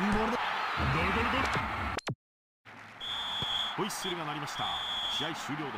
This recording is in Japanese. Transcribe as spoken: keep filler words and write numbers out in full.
ホイッスルが鳴りました。試合終了です。